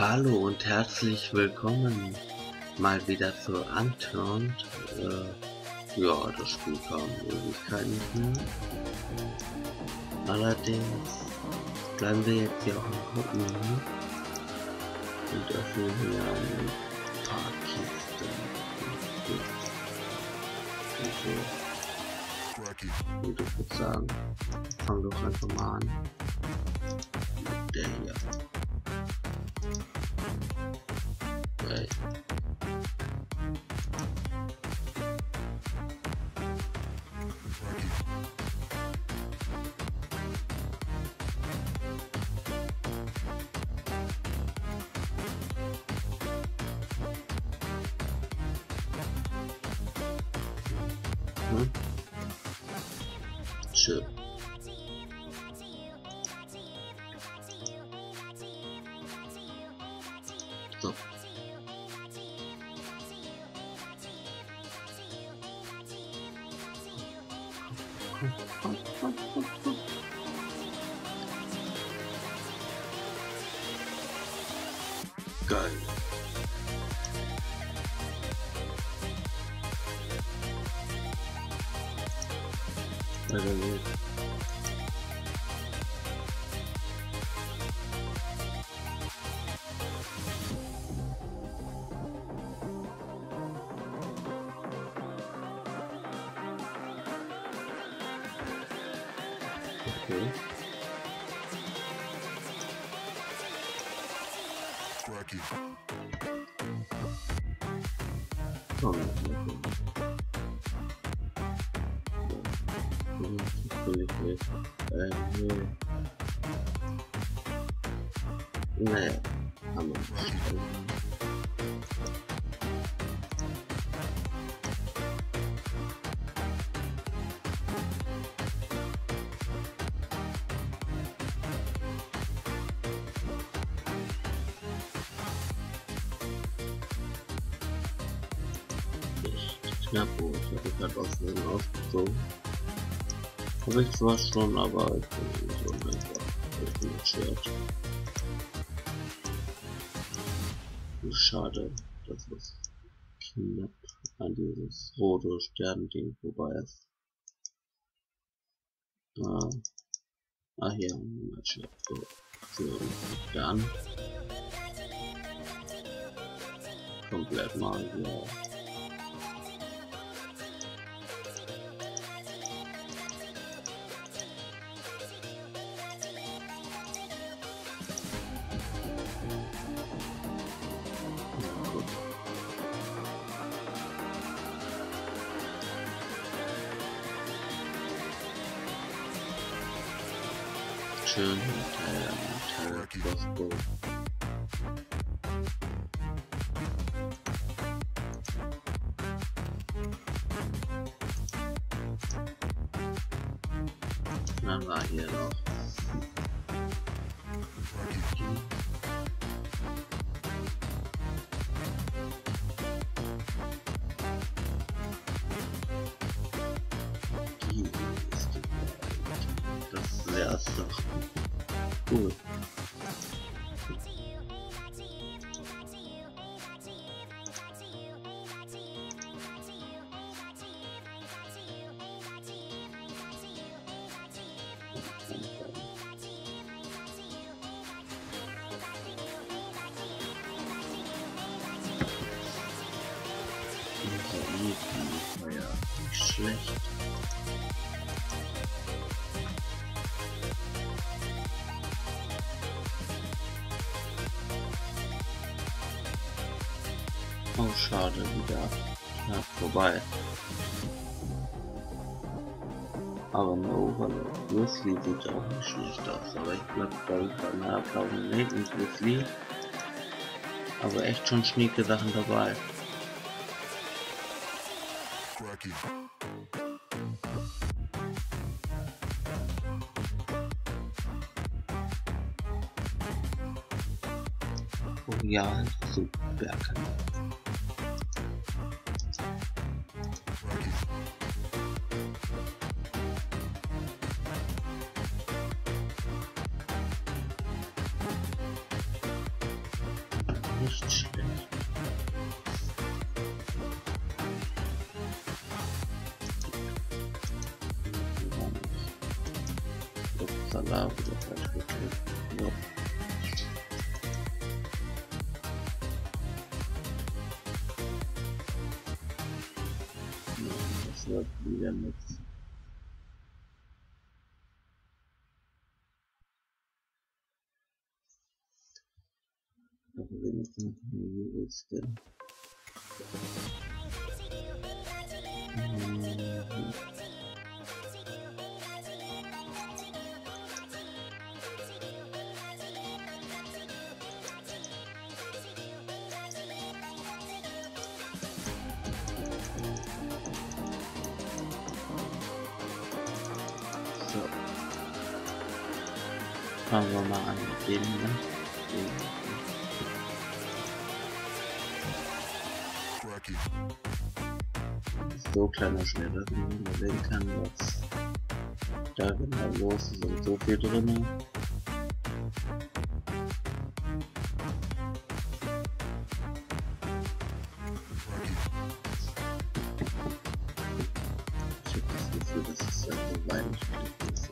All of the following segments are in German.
Hallo und herzlich willkommen mal wieder zu Unturned. Ja, das Spiel kam Ewigkeiten nicht mehr. Allerdings bleiben wir jetzt hier auch am Gucken und öffnen hier ein paar Kisten. Und ich würde sagen, fangen wir doch einfach mal an. Mit der hier. Okay. Schön. So. Geil. Weiter geht's. Okay. Komm, natürlich nicht. Nee. Naja, haben wir nicht. Knapp, oh, ich habe gerade aus dem ausgezogen. Habe ich zwar schon, aber ich bin so einfach mit Schwert. Schade, dass es knapp an dieses rote Sternending vorbei ist. Hier, mein Schwert. So, dann komplett mal hier. Schön mit Crossbow. Dann war hier noch das wär's doch. Cool. Ja, nicht schlecht. Oh, schade, wieder knapp vorbei. Aber eine Overlord Grizzly sieht auch nicht schlecht aus, aber ich glaube bei meiner blauen Nathan Grizzly aber echt schon schnieke Sachen dabei. Oh ja, super kann. Nicht schlecht. Salat oder falsch geklickt. Ja. Das wird wieder nichts. Aber wenigstens wie ist denn? So. Fangen wir mal an mit dem, ne? So kleiner schneller, wie man überlegen kann, was da genau los ist und so viel drin. Ich habe das Gefühl, das ist ja so weihnachtlich.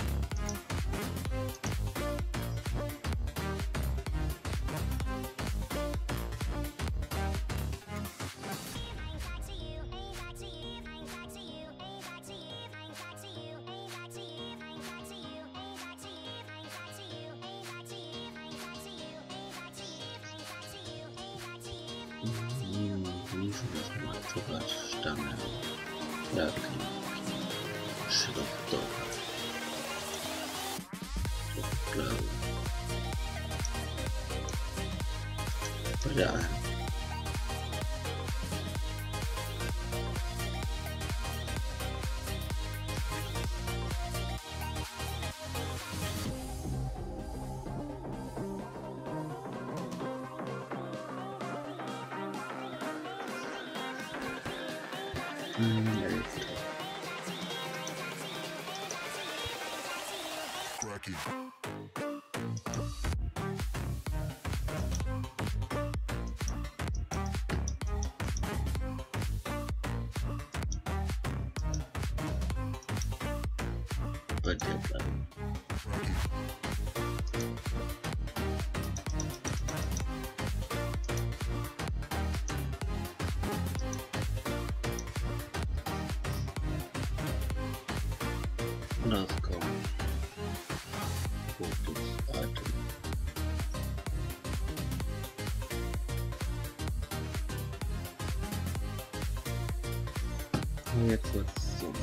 Wie ist das mal Zuckerstange? Ja, genau. Schrift doch. Ich glaube. Bei der einen. Bei dir bleiben. Das kommt. Gutes Item. Und jetzt wird's so.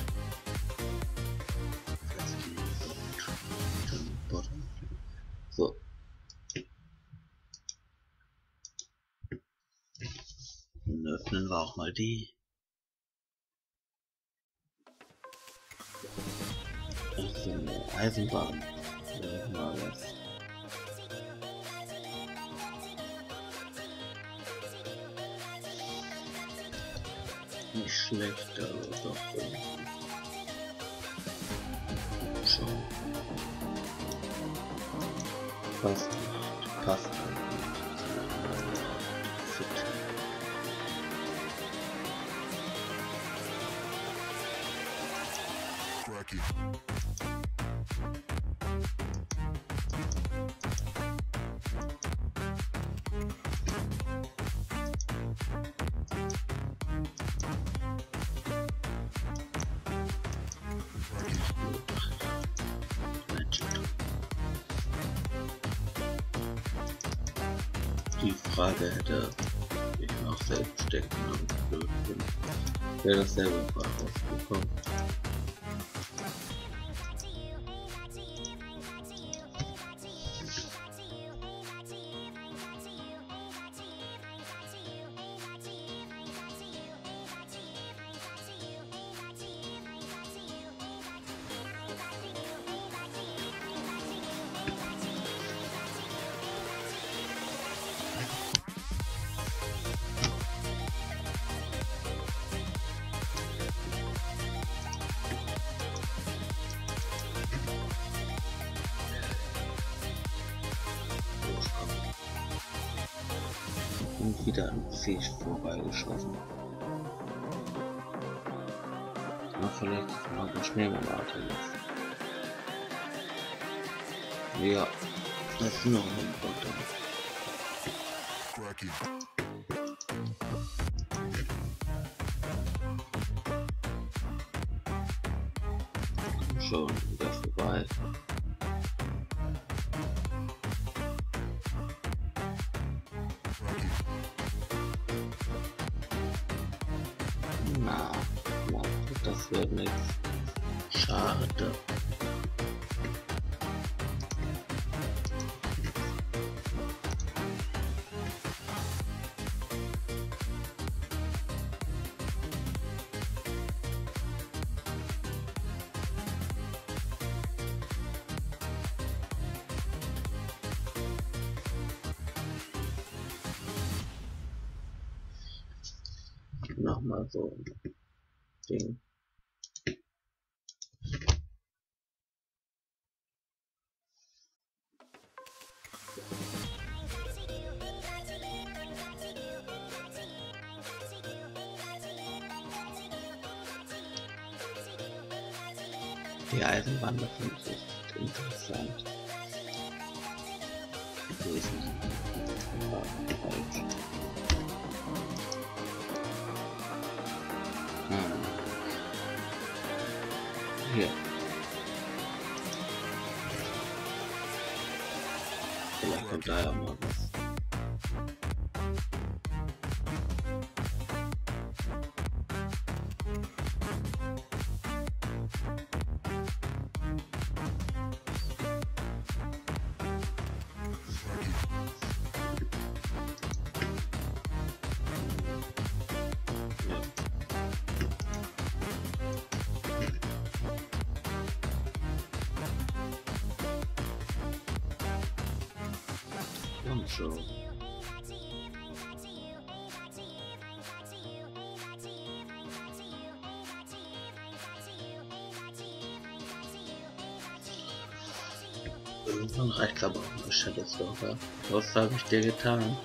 So. Dann öffnen wir auch mal die. Das ist eine Eisenbahn. Ja, mal was. Nicht schlecht, aber doch irgendwie. Schon. Passt nicht. Passt halt nicht. Fit. Die Frage hätte ich mir auch selbst stecken können. Wäre dasselbe Frage rausgekommen. Wieder ein Sieg vorbeigeschossen. Na, vielleicht mal ein Schneemonate jetzt. Ja, das ist noch ein Problem. Schon wieder vorbei. Na, das wird nichts. Schade. Nochmal so ein Ding. Die Eisenbahn, das finde ich echt interessant. Gewesen. Falsch. Hier. Vielleicht kommt da ja mal was. Komm schon. Irgendwann reicht aber auch eine Shadow Stalker. Was habe ich dir getan?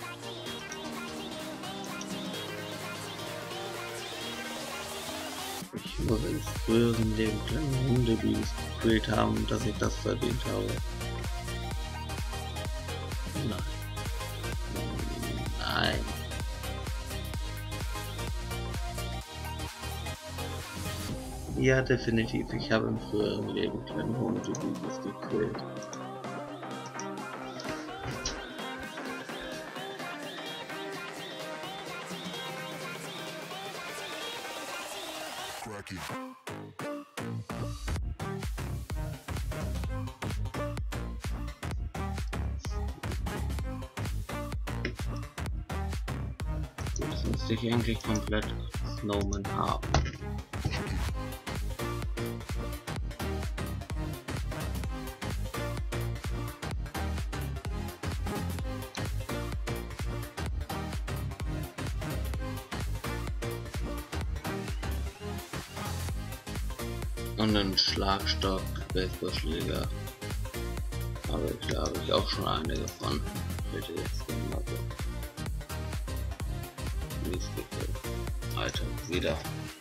Ich muss in früheren Leben kleine Hundebabys gequält haben, dass ich das verdient habe. Nein. Nein. Ja, definitiv. Ich habe im früheren Leben kleine Hundebabys gequält. Das müsste ich eigentlich komplett Snowman haben. Und einen Schlagstock, Baseballschläger. Aber da habe ich auch schon einige von. Ich hätte jetzt mal so Alter, wieder.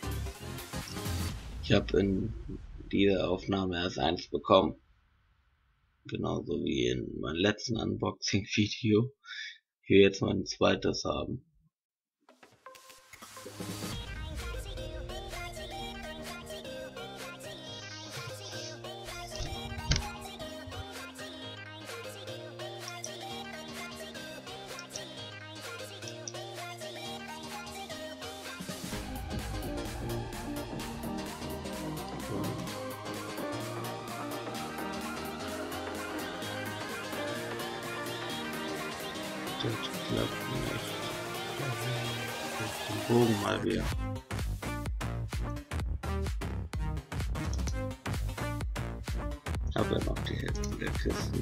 Ich habe in dieser Aufnahme erst eins bekommen. Genauso wie in meinem letzten Unboxing-Video. Hier jetzt mein zweites haben. Das klappt nicht. Den Bogen mal wieder. Aber noch die Hälfte der Kisten.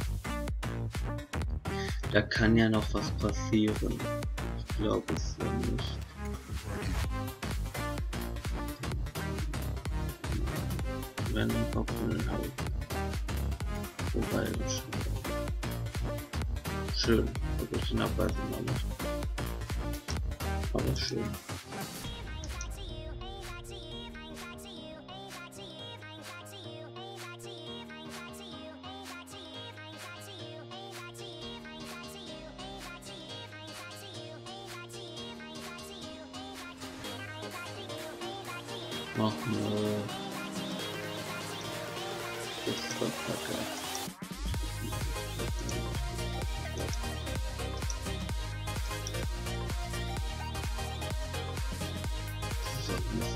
Da kann ja noch was passieren. Ich glaube es ja nicht. Wenn ein Kopfhörer halt. Wobei schön. Aber ich nachweise mal nicht. Aber schön. Noch eine. Das ist doch kacke. So, Mist.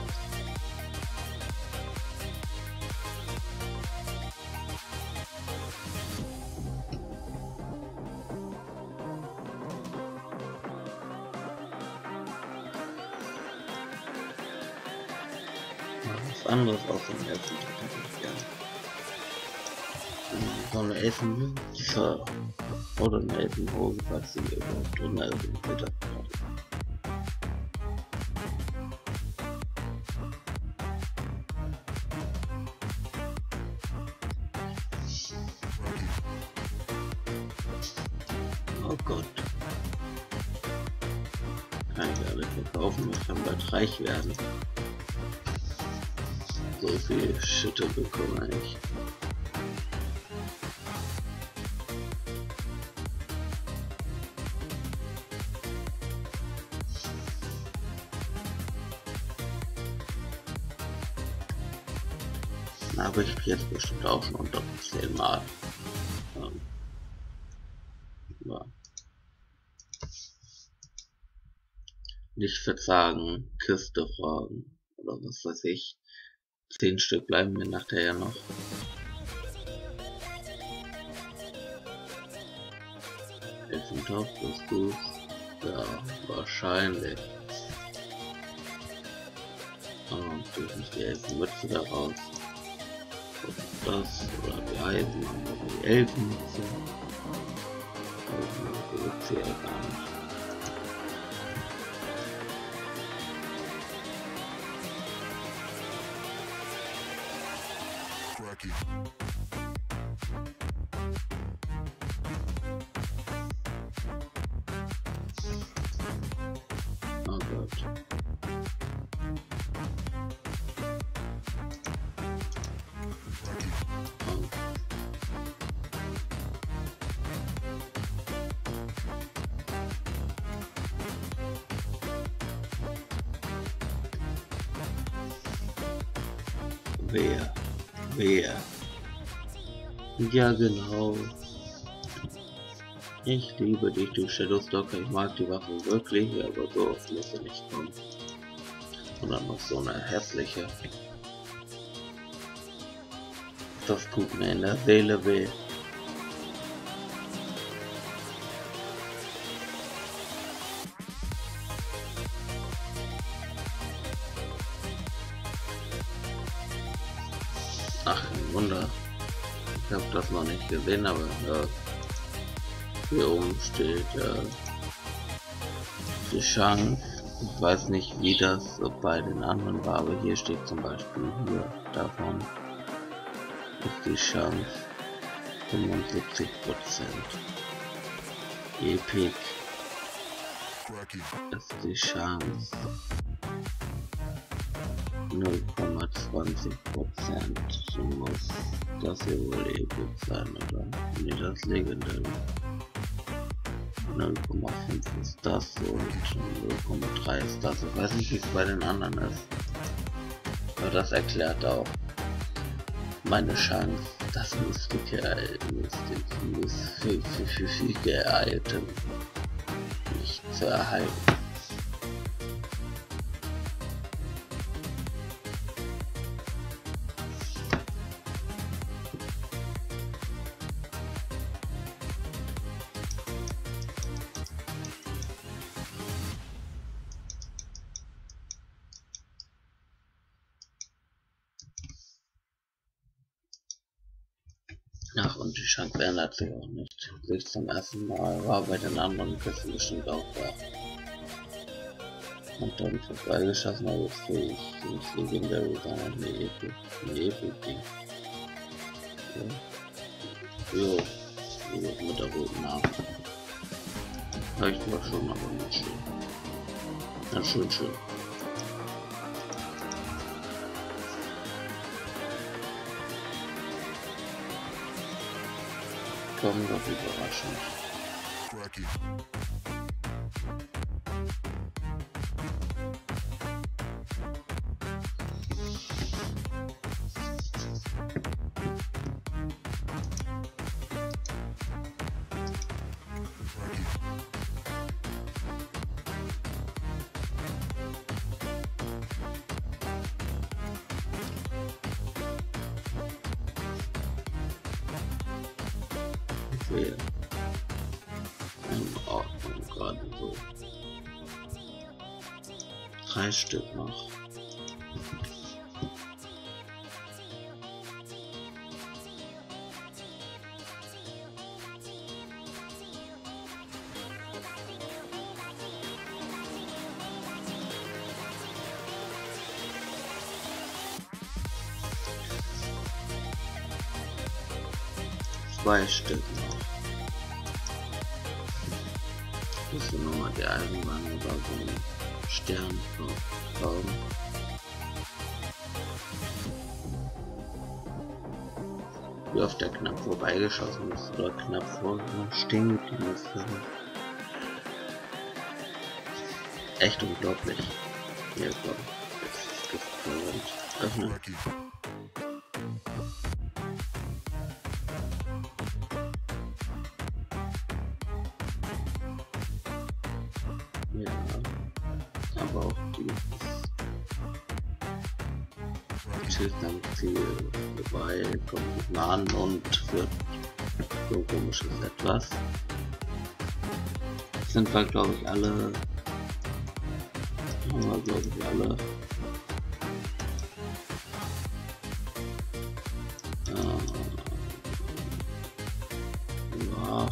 Was anderes aus dem ersten Tag hätte ich gerne. So eine Elfenmünze oder eine Elfenhose, falls sie überhaupt drin ist. Oh Gott. Kann ich alle verkaufen, ich kann bald reich werden. So viel Schütte bekomme ich. Aber ich spiele jetzt bestimmt auch schon unter 10 Mal. Ja. Nicht verzagen, Kiste fragen oder was weiß ich. 10 Stück bleiben mir nachher ja noch. Elfentopf ist gut. Ja, wahrscheinlich. Durch nicht die Elfenmütze daraus. Das oder die Eisen oder die Elfenmütze. Elfenmütze gibt's hier ja gar nicht. Oh Gott. Wer? Ja genau. Ich liebe dich, du Shadowstalker. Ich mag die Waffe wirklich, aber so oft muss er nicht kommen. Und dann noch so eine hässliche. Das tut mir in der Seele weh. Ach, ein Wunder. Ich habe das noch nicht gesehen, aber hier oben steht die Chance. Ich weiß nicht, wie das bei den anderen war, aber hier steht zum Beispiel hier davon ist die Chance 75%. Epic ist die Chance 0,20%. So muss das hier wohl Epic sein, oder? Nee, das Legendary. 0,5 ist das und 0,3 ist das. Ich weiß nicht, wie es bei den anderen ist. Aber das erklärt auch meine Chance, das mystische Item nicht zu erhalten. Ach, und die Chance ändert sich auch nicht. Sich zum ersten Mal war bei den anderen Küsten bestimmt auch da. Und dann vorbeigeschossen, aber jetzt kriege ich nicht Legendary, sondern eine Epic. Jo, mit der roten Nase. Habe ich zwar schon, aber nicht schön. Na schön, schön. Komm doch überraschend. Okay. In Ordnung, gerade so. 3 Stück noch. Zwei Stück noch. Muss ich nochmal die Eisenbahn oder so einen Stern bauen. Wie oft der knapp vorbeigeschossen ist oder knapp vor stehen geblieben ist. Echt unglaublich. Hier komm, jetzt ist gefreut. Öffnen. Ja, aber auch die Schild am Ziel vorbei, kommt nicht mehr an und wird so komisches etwas. Jetzt sind wir glaube ich alle, ja.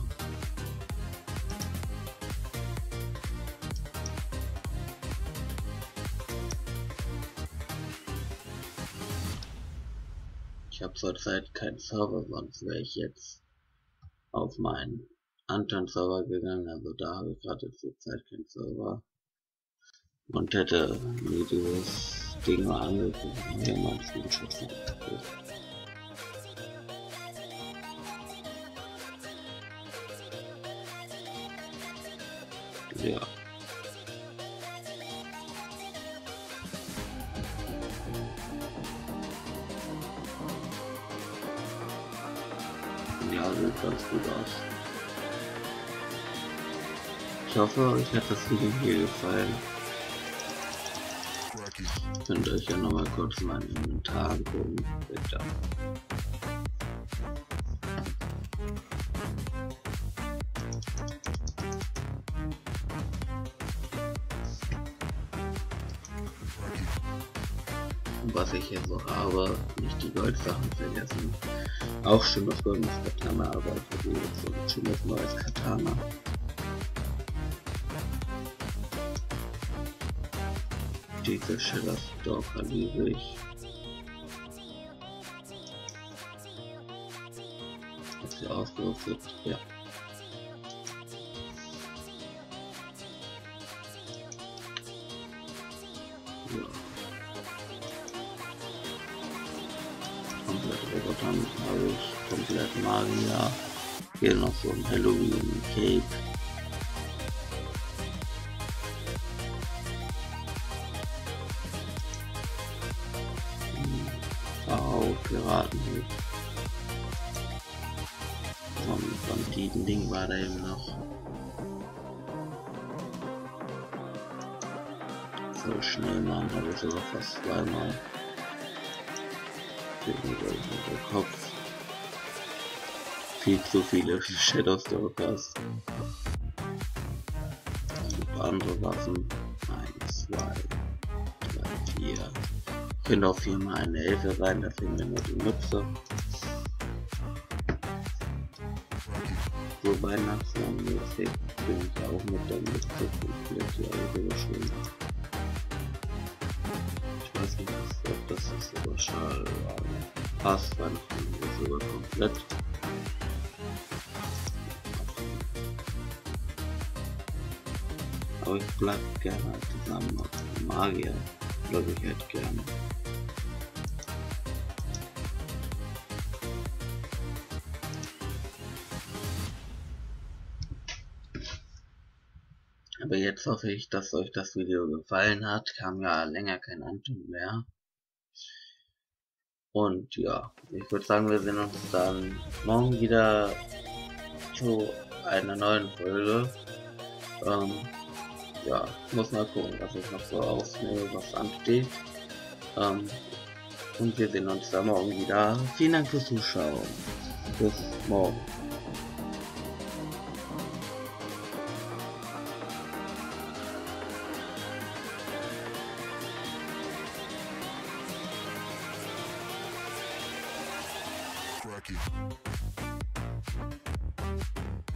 Ich habe zurzeit keinen Server, sonst wäre ich jetzt auf meinen anderen Server gegangen, also da habe ich gerade zurzeit keinen Server und hätte mir dieses Ding mal angeguckt. Hier mal ein Screenshot von. Ja. Ja, sieht ganz gut aus. Ich hoffe, euch hat das Video hier gefallen. Könnt euch ja nochmal kurz mein Inventar angucken, bitte. Was ich hier so habe, nicht die Goldsachen vergessen. Auch schon das goldenes Katana, aber ich habe jetzt so ein schönes neues Katana. Diese Shadow Stalker liebe ich. Hat sie ausgerüstet? Ja. Ja. Komplett Roboter habe ich, komplett Magier. Hier noch so ein Halloween Cape. Piraten. Von diesem Ding war da eben noch. Voll schnell, Mann, habe ich sogar fast zweimal. Der Kopf. Viel zu viele Shadow Stalkers. Andere Waffen. 1, 2, 3, 4. Könnte auch 4 mal eine Elfe sein, da fehlen mir nur die Mütze. So weihnachtsmäßig bin ich auch mit der Mütze komplett hier überschrieben. Ich weiß nicht, ob das ist sogar schade, aber passt, weil ich sogar komplett. Aber aber ich bleib gerne zusammen als Magier, glaube ich halt gerne. Aber jetzt hoffe ich, dass euch das Video gefallen hat. Kam ja länger kein Anton mehr. Und ja, ich würde sagen, wir sehen uns dann morgen wieder zu einer neuen Folge. Ja, ich muss mal gucken, was ich noch so aufnehme, was ansteht. Und wir sehen uns dann morgen wieder. Vielen Dank fürs Zuschauen. Bis morgen. Cracky.